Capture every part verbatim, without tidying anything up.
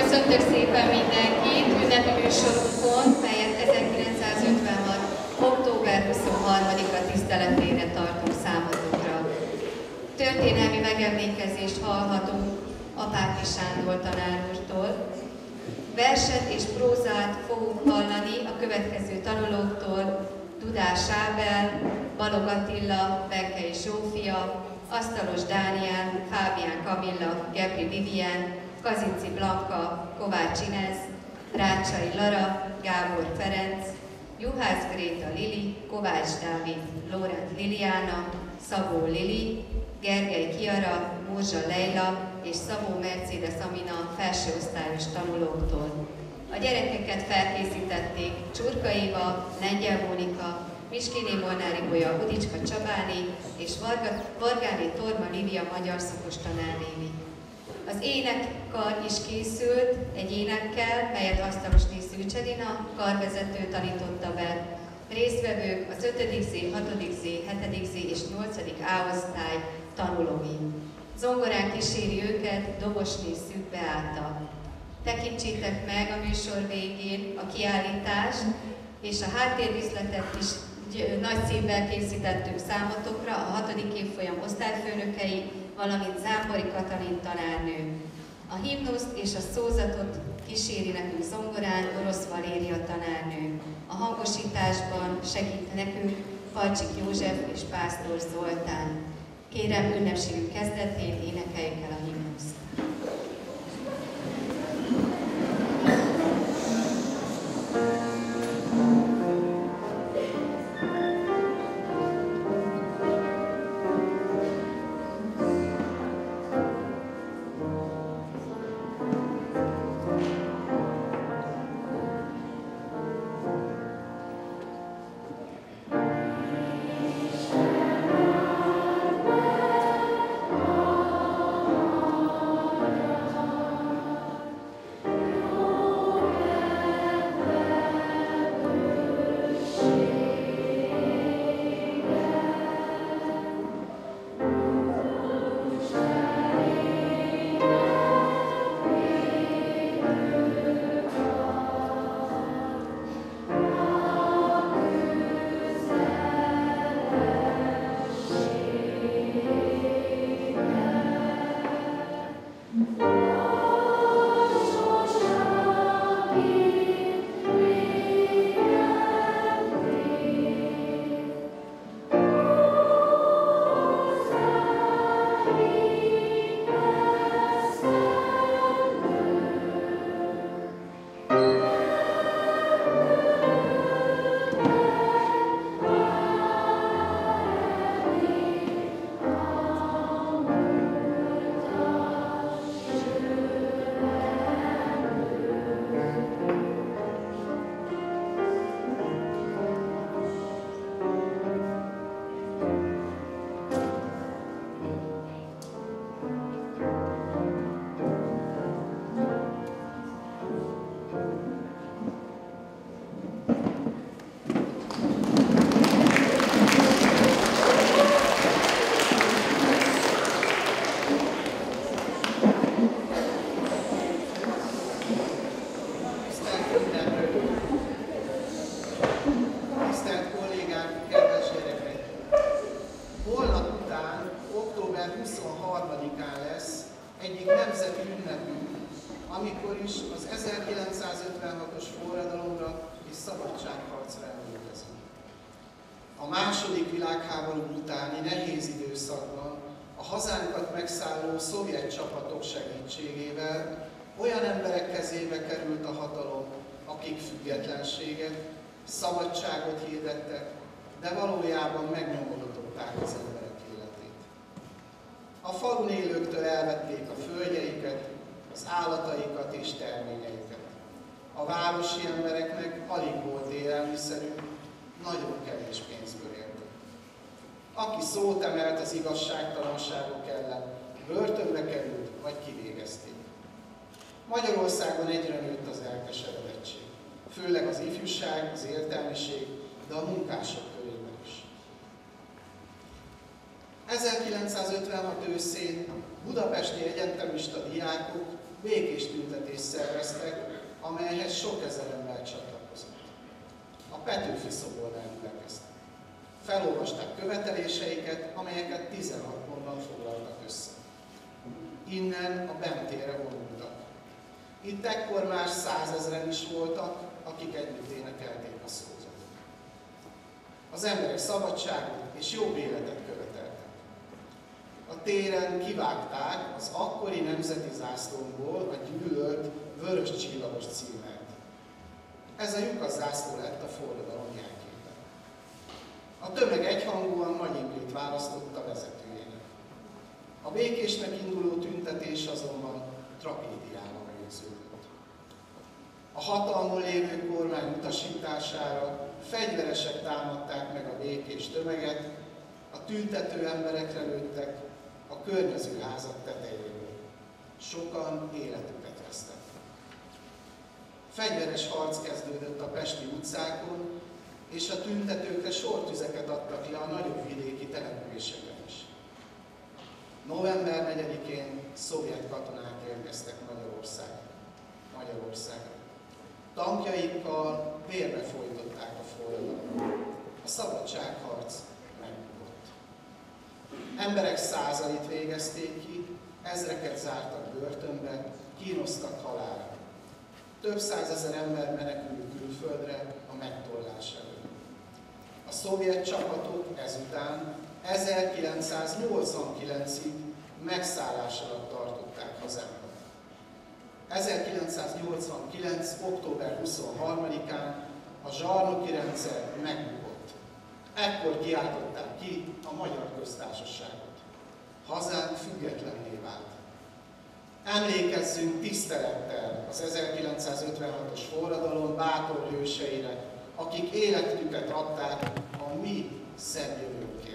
Köszöntök szépen mindenkit ünnepi műsorunkon, melyet ezerkilencszázötvenhat. október huszonharmadika tiszteletére tartunk számotokra. Történelmi megemlékezést hallhatunk Apáti Sándor tanárostól. Verset és prózát fogunk hallani a következő tanulóktól: Dudás Ábel, Balog Attila, Benkei Zsófia, Asztalos Dániel, Fábián Kamilla, Gebri Vivien, Kazinci Blanka, Kovács Inez, Rácsai Lara, Gábor Ferenc, Juhász Gréta Lili, Kovács Dávid, Lórend Liliana, Szabó Lili, Gergely Kiara, Mózsa Leila és Szabó Mercedes Amina felsőosztályos tanulóktól. A gyerekeket felkészítették Csurka Éva, Lengyel Mónika, Miskiné Molnári Bolya, Udicska Csabáné és Varga, Vargáné Torma Lívia magyar szakos tanárnéni. Az énekkar is készült egy énekkel, melyet Asztalosné Szűcs Edina karvezető tanította be. Résztvevők az ötödik Z, hatodik Z, hetedik Z és nyolcadik A osztály tanulói. Zongorán kíséri őket Dobosné Szűk Beáta. Tekintsétek meg a műsor végén a kiállítást, és a háttérdiszletet is nagy szívvel készítettük számotokra a hatodik évfolyam osztályfőnökei, valamint Zámbori Katalin tanárnő. A himnuszt és a szózatot kíséri nekünk zongorán Orosz Valéria tanárnő. A hangosításban segít nekünk Palcsik József és Pásztor Zoltán. Kérem, ünnepségünk kezdetén énekeljük el a himnuszt. Szovjet csapatok segítségével olyan emberek kezébe került a hatalom, akik függetlenséget, szabadságot hirdettek, de valójában megnyomorították az emberek életét. A falun élőktől elvették a földjeiket, az állataikat és terményeiket. A városi embereknek alig volt élelmiszerük, nagyon kevés pénzből éltek. Aki szót emelt az igazságtalanságok ellen, börtönbe került, vagy kivégezték. Magyarországon egyre nőtt az elkeseredettség, főleg az ifjúság, az értelmiség, de a munkások körében is. ezerkilencszázötvenhat őszén budapesti egyetemista diákok békés tüntetést szerveztek Petőfi szobornál gyülekeztek. Felolvasták követeléseiket, amelyeket tizenhat pontban foglaltak össze. Innen a Bem-térre vonultak. Itt ekkor más százezren is voltak, akik együtt énekelték a szózatot. Az emberek szabadságot és jobb életet követeltek. A téren kivágták az akkori nemzeti zászlónkból a gyűlölt vörös csillagos címert. Ez a lyukas zászló lett a forradalom jelképe. A tömeg egyhangúan Nagy Imrét választotta vezetőjének. A békésnek induló tüntetés azonban tragédiával végződött. A hatalmon lévő kormány utasítására fegyveresek támadták meg a békés tömeget, a tüntető emberekre lőttek a környező házak tetejéről. Sokan életüket vesztettek. Fegyveres harc kezdődött a pesti utcákon, és a tüntetőkre sortüzeket adtak le a nagyobb vidéki településeken is. november negyedikén szovjet katonák érkeztek Magyarországra. Magyarországra. Tankjaikkal vérbe folytották a forradalmat. A szabadságharc megbukott. Emberek százait végezték ki, ezreket zártak börtönbe, kínoztak halálra. Több százezer ember menekült külföldre a megtorlás elől. A szovjet csapatok ezután ezerkilencszáznyolcvankilencig megszállás alatt tartották hazámat. ezerkilencszáznyolcvankilenc. október huszonharmadikán a zsarnoki rendszer megbukott. Ekkor kiáltották ki a Magyar Köztársaságot. Hazánk függetlenné vált. Emlékezzünk tisztelettel az ezerkilencszázötvenhatos forradalom bátor hőseire, akik életüket adták a mi szebb jövőnkért.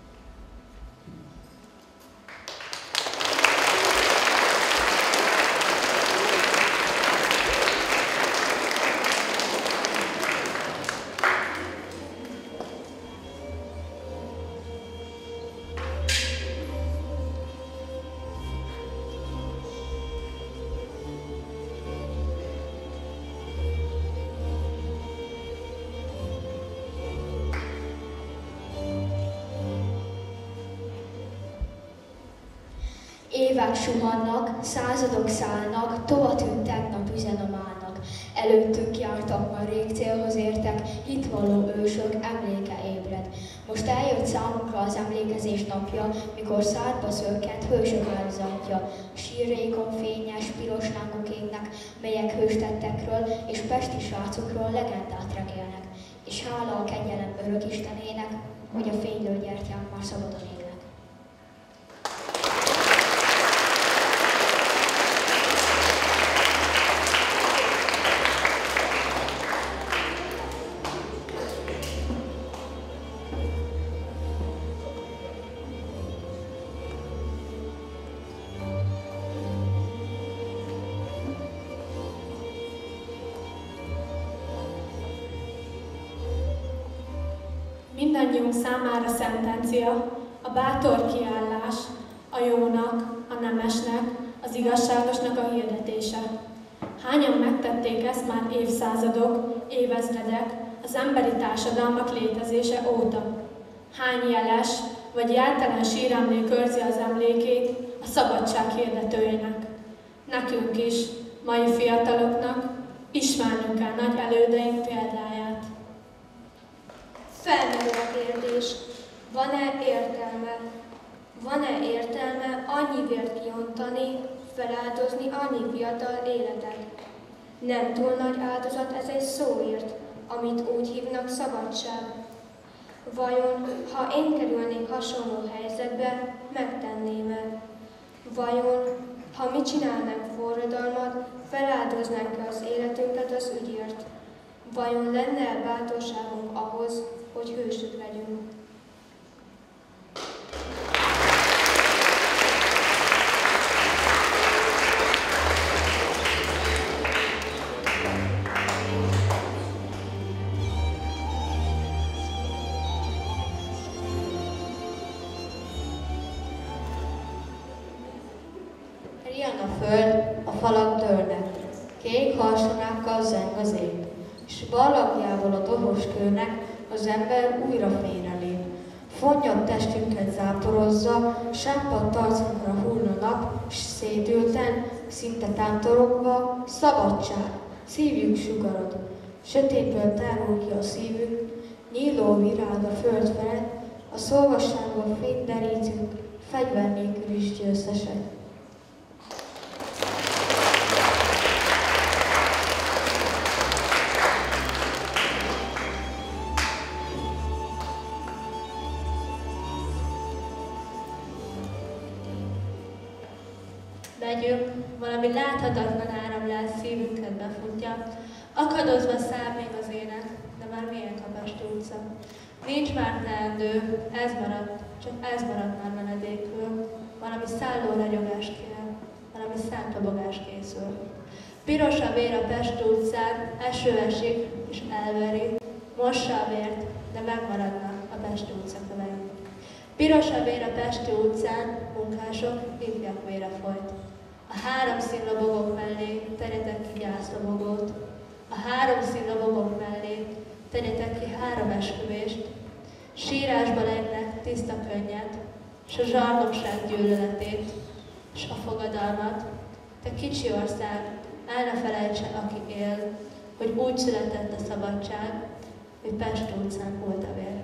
Évek suhannak, századok szállnak, tova tűntek napüzenem állnak. Előttünk jártak, már rég célhoz értek, hitvalló ősök, emléke ébred. Most eljött számunkra az emlékezés napja, mikor szárba szökkent hősök áldozatja. Sírrékon fényes, piros lángok égnek, melyek hőstettekről és pesti srácokról legendát regélnek. És hála a kegyelem örök Istenének, hogy a fénylő gyertyák már szabadon égnek. Mindannyiunk számára szentencia, a bátor kiállás, a jónak, a nemesnek, az igazságosnak a hirdetése. Hányan megtették ezt már évszázadok, évezredek, az emberi társadalmak létezése óta? Hány jeles vagy jeltelen síremlék őrzi az emlékét a szabadság hirdetőjének? Nekünk is, mai fiataloknak ismernünk kell nagy elődeink példáját. Felmerül a kérdés, van-e értelme? Van-e értelme annyi vért kiontani, feláldozni annyi fiatal életet? Nem túl nagy áldozat ez egy szóért, amit úgy hívnak szabadság. Vajon, ha én kerülnék hasonló helyzetbe, megtenném-e? Vajon, ha mi csinálnánk forradalmat, feláldoznánk az életünket az ügyért? Vajon lenne bátorságunk ahhoz, hogy hősök legyünk? Riad a föld, a falak dőlnek, kék harsonákkal zeng az ég. és ballagjából a dohos kőnek az ember újra félrelép. Fonnyad testünket záporozza, sápadt arcunkra hull a nap, s szédülten, szinte tántorogva, szabadság, szívjuk sugarod. Sötétből tárul ki a szívünk, nyíló virág a föld felett, a szolgasságban fényt derítünk, fegyver nélkül is győztesek. Megyünk, valami láthatatlan áramlás szívünket befutja, akadozva száll még az ének, de már milyen a Pesti utca. Nincs már teendő, ez maradt, csak ez maradt már menedékül. Valami szálló ragyogás kér, valami szántobogás készül. Piros a vér a Pesti utcán, eső esik és elveri, mossa a vért, de megmaradna a Pesti utca kövei. Piros a vér a Pesti utcán, munkások ifjak vére folyt. A három színlobogók mellé terjetek ki gyászlobogót. A három színlobogók mellé terjetek ki három esküvést. Sírásba lejtnek tiszta könnyet, s a zsarnokság gyűlöletét, s a fogadalmat. Te kicsi ország, el ne felejtse, aki él, hogy úgy született a szabadság, hogy Pest utcán volt a vér.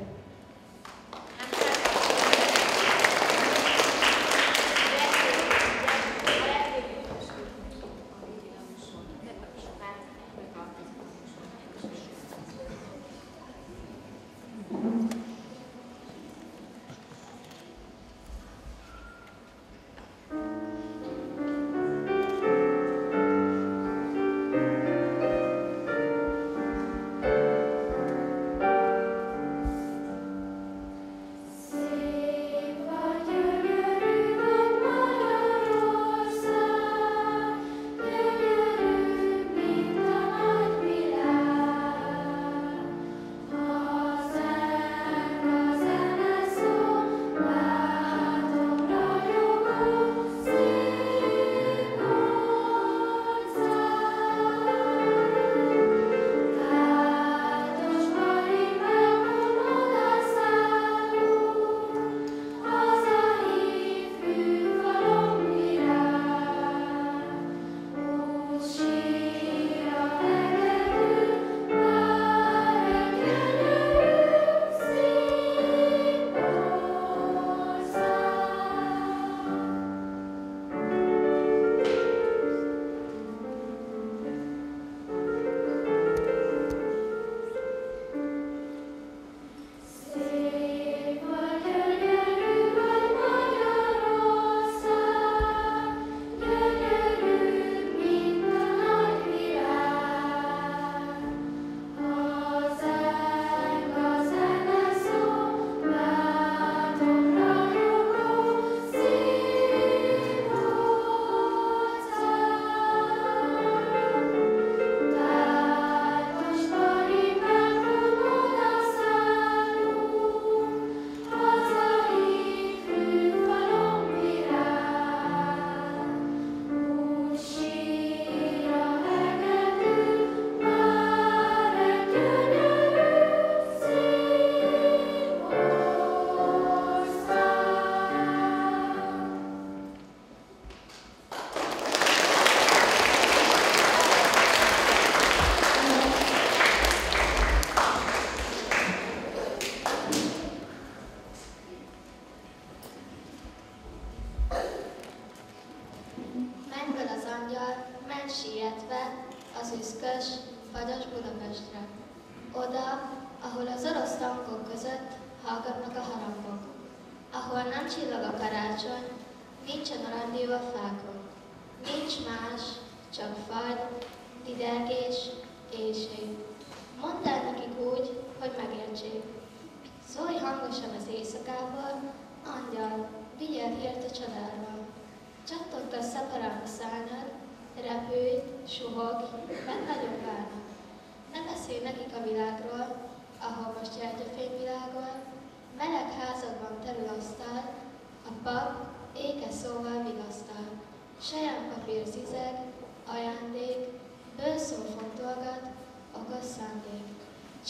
Selyempapír zizeg, ajándék, bőszó fontolgat, okos szám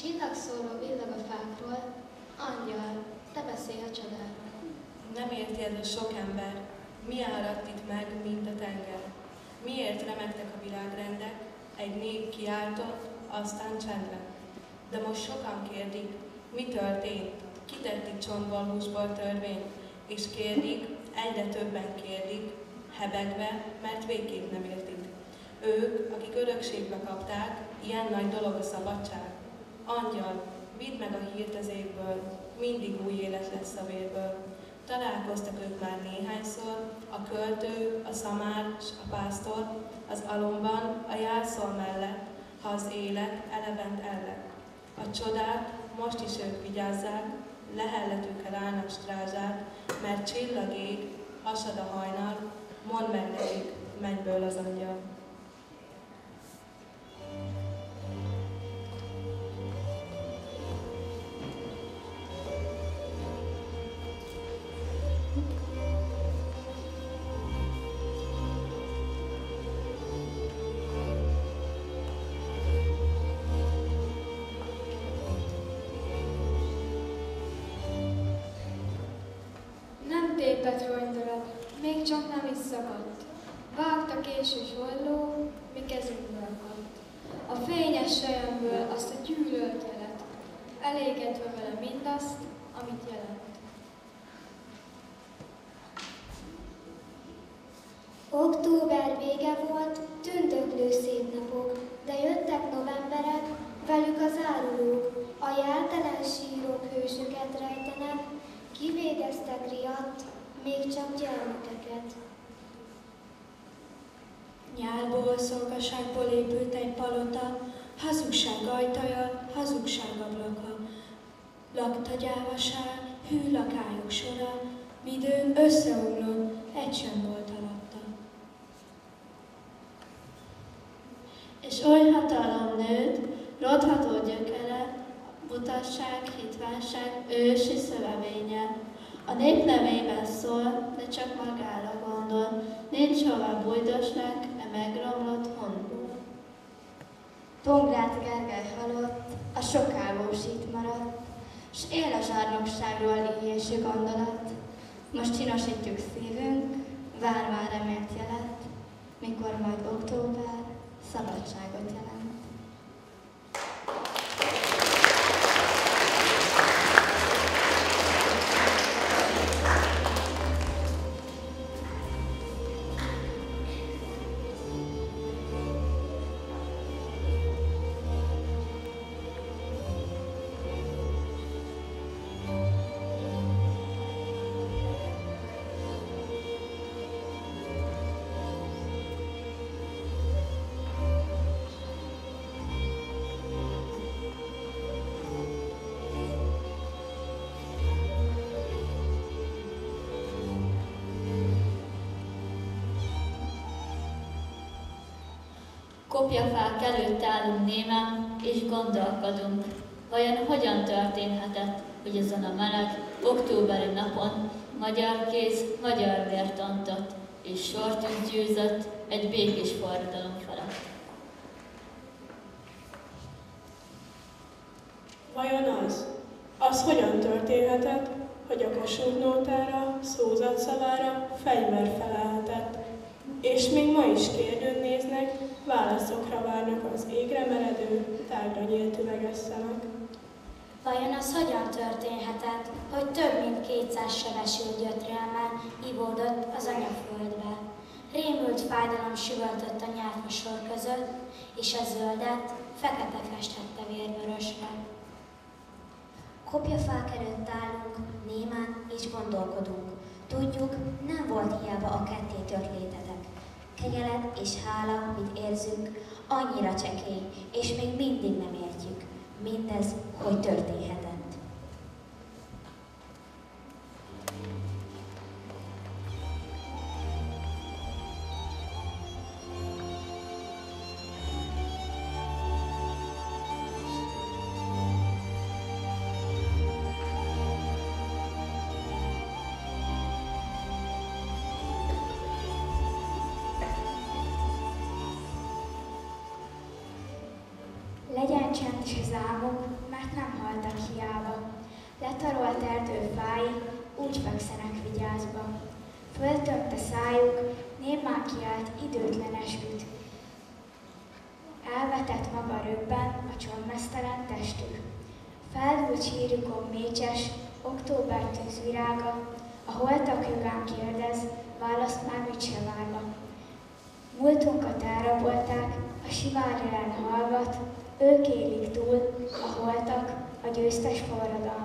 Csillagszóró villag a fákról, angyal, te beszélj a csodáról. Nem érti ez a sok ember, mi áradt itt meg, mint a tenger. Miért remegtek a világrendek, egy nép kiáltott, aztán csend lett. De most sokan kérdik, mi történt, ki tett itt csontból, húsból törvényt, és kérdik, egyre többen kérdik, hebegve, mert végképp nem értik. Ők, akik örökségbe kapták, ilyen nagy dolog a szabadság. Angyal, vidd meg a hírt az égből, mindig új élet lesz a vérből. Találkoztak ők már néhányszor, a költő, a szamár s a pásztor, az alomban, a jelszól mellett, ha az élet elevent ellett. A csodát most is ők vigyázzák, lehelletükkel állnak strázsát, mert csillag ég, hasad a hajnal, mondd meg nekik, mennyből az angyal. Tépet rongydarab, még csak nem is szakadt. Vágta késős holló, mi kezünkbe akadt. A fényes selyemből azt a gyűlölt jelet, elégedve vele mindazt, amit jelent. Október vége volt, tündöklő szép napok, de jöttek novemberek, velük az árulók, a jeltelen sírok hősöket rejtenek, kivégeztek riadt, még csak gyermekeket. Nyálból, szolgaságból épült egy palota, hazugság ajtaja, hazugság ablaka. Lakta gyávaság, hű lakályok sora, midőn összeomlott, egy sem volt alatta. És oly hatalom nőtt, rodható gyökere, butasság, hitvásság, ősi szövevénye. A nép nevében szól, de csak magára gondol, nincs hova bújdosnak, e megromlott honból. Pongrácz Gergely halott, a sokállós itt maradt, s él a zsarnokságról éjjésű gondolat. Most csinosítjuk szívünk, vár már remélt jelet, mikor majd október szabadságot jelent. Kopjafák előtt állunk némán, és gondolkodunk, vajon hogyan történhetett, hogy ezen a meleg, októberi napon magyar kéz magyar vért ontott, és sortűz győzött egy békés forradalom felett. Vajon az? Az hogyan történhetett, hogy a Kossuth nótára, szózatszavára fegyver felelhetett? És még ma is kérdőn néznek, válaszokra várnak az égre meredő, tárgyra nyílt üveges szemek. Vajon az hogyan történhetett, hogy több mint kétszáz sebesült gyötrelmmel ivódott az anyaföldbe? Rémült fájdalom süvöltött a nyálfasor között, és a zöldet fekete festhette vérvörösre. Kopjafák előtt állunk, némán és gondolkodunk. Tudjuk, nem volt hiába a ketté tört létetek. Kegyelet és hála, mit érzünk, annyira csekély, és még mindig nem értjük. Mindez, hogy történhetett. Legyen csend is az álmok, mert nem haltak hiába. Letarolt erdő fái úgy fekszenek vigyázba. Föltömte szájuk, némán kiált időtlen esküt. Elvetett maga röbben a csontmeztelen testük. Feldúlt sírjukon mécses, október tűzvirága, a holtak jogán kérdez, választ már mit se várva. Múltunkat elrabolták, a sivár jelen hallgat, ők élik túl, a holtak, a győztes forradalmat.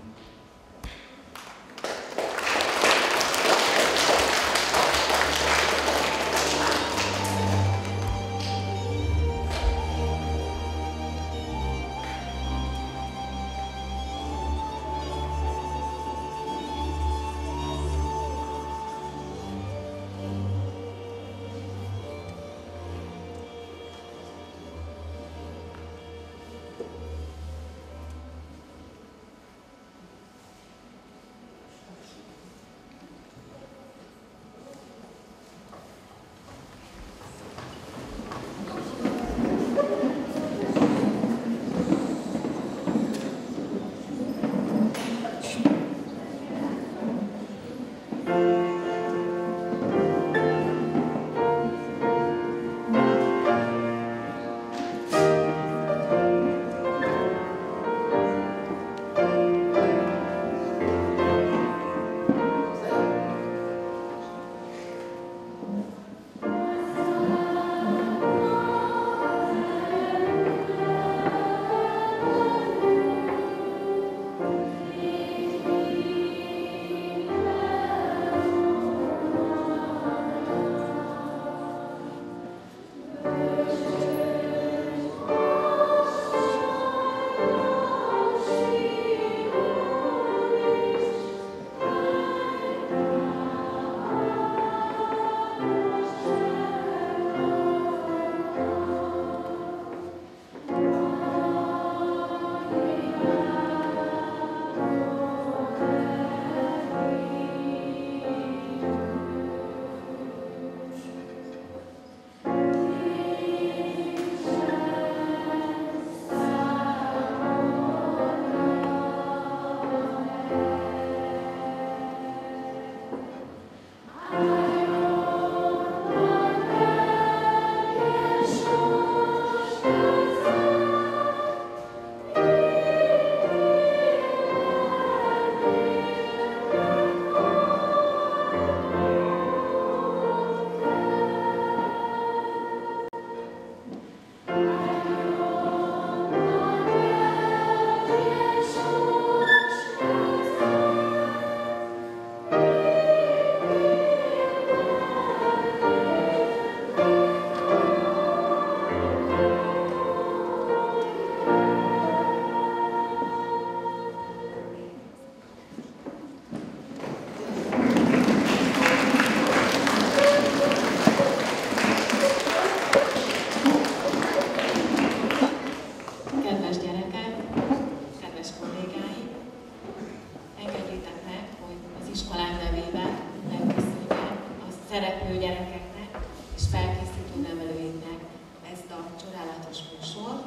szereplő gyerekeknek és felkészítő nevelőinknek ezt a csodálatos műsort,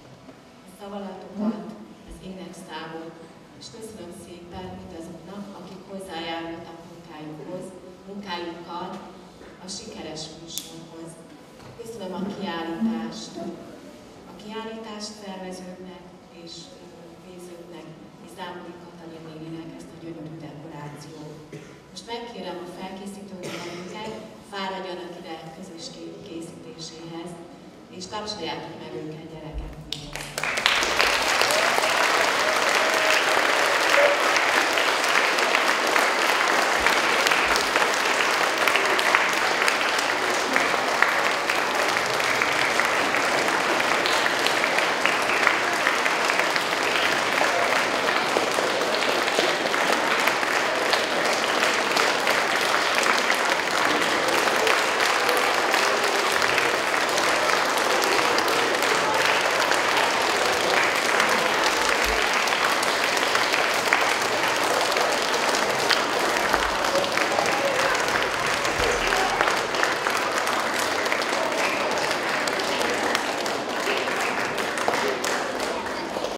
a szavalatokat, az énekszámot, és köszönöm szépen mindazoknak, akik hozzájárultak munkájukhoz, munkájukkal a sikeres műsorhoz. Köszönöm a kiállítást, a kiállítást szervezőknek és nézőknek, és Zámbori Katalin néninek ezt a gyönyörű dekorációt. Most megkérem a felkészítő nevelőket, fáradjanak ide közös kép készítéséhez, és tapsoljátok meg őket, gyerekek!